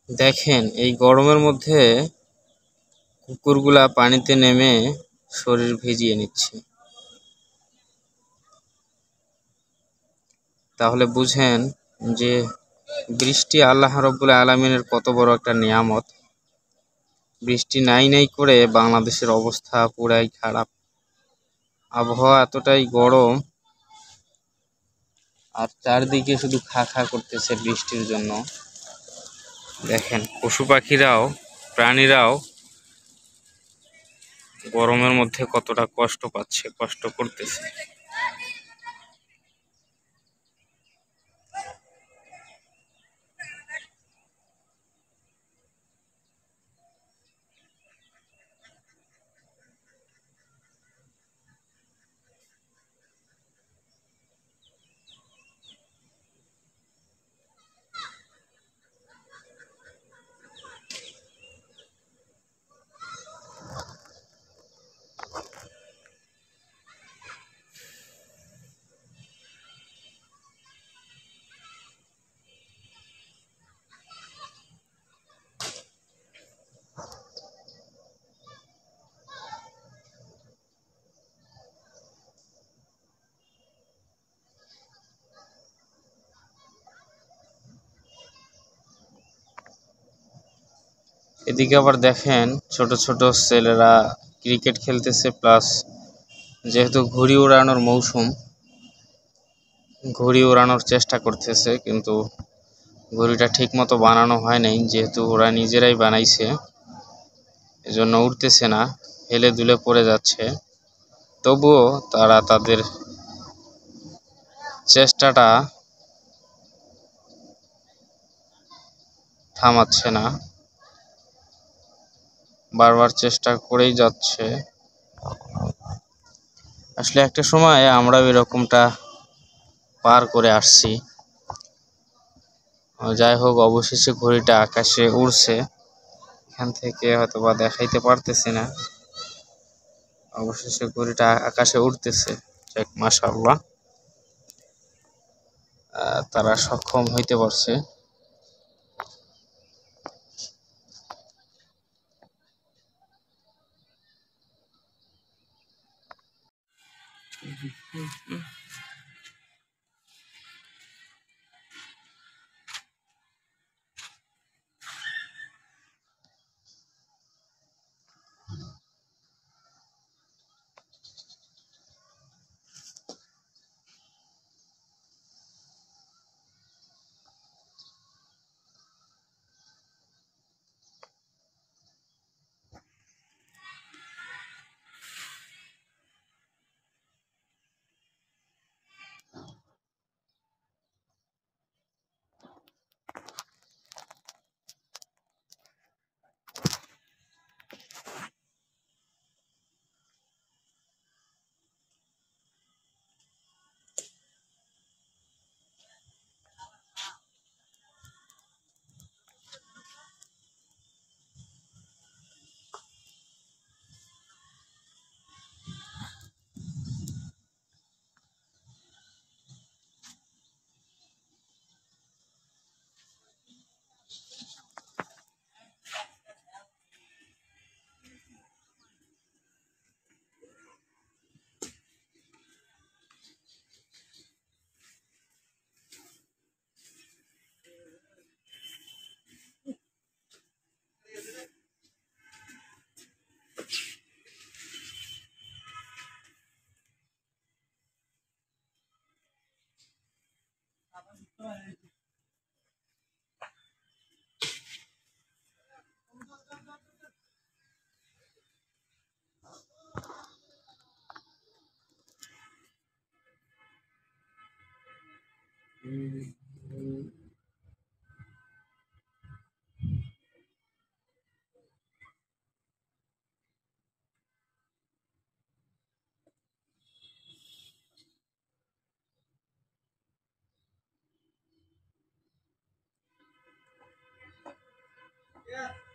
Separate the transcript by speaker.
Speaker 1: দেখেন এই গরমের মধ্যে কুকুরগুলা পানিতে নেমে শরীর ভিজিয়ে নিচ্ছে। তাহলে বুঝেন যে বৃষ্টি আল্লাহ রাব্বুল আলামিনের কত বড় একটা নিয়ামত। বৃষ্টি নাই নাই করে বাংলাদেশের অবস্থা পুরাই খারাপ। আবহাওয়া এতটাই গরম আর চারদিকে শুধু খা খা করতেছে বৃষ্টির জন্য। দেখেন পশু পাখিরাও প্রাণীরাও গরমের মধ্যে কতটা কষ্ট পাচ্ছে, কষ্ট করতেছে। এদিকে আবার দেখেন ছোট ছোট ছেলেরা ক্রিকেট খেলতেছে, প্লাস যেহেতু ঘুড়ি ওড়ানোর মৌসুম, ঘুড়ি ওড়ানোর চেষ্টা করতেছে, কিন্তু ঘুড়িটা ঠিক মতো বানানো হয় নাই, যেহেতু ওরা নিজেরাই বানাইছে এজন্য উড়তেছে না, হেলে দুলে পড়ে যাচ্ছে। তবুও তারা তাদের চেষ্টাটা থামাচ্ছে না, বারবার চেষ্টা করেই যাচ্ছে। আসলে একটা সময় আমরাও এরকমটা পার করে আসছি। যাই হোক, অবশেষে ঘড়িটা আকাশে উড়ছে। এখান থেকে হয়তোবা দেখাইতে পারতেছি না, অবশেষে ঘড়িটা আকাশে উড়তেছে। যাক মাশাআল্লাহ, তারা সক্ষম হইতে পারছে। Yeah.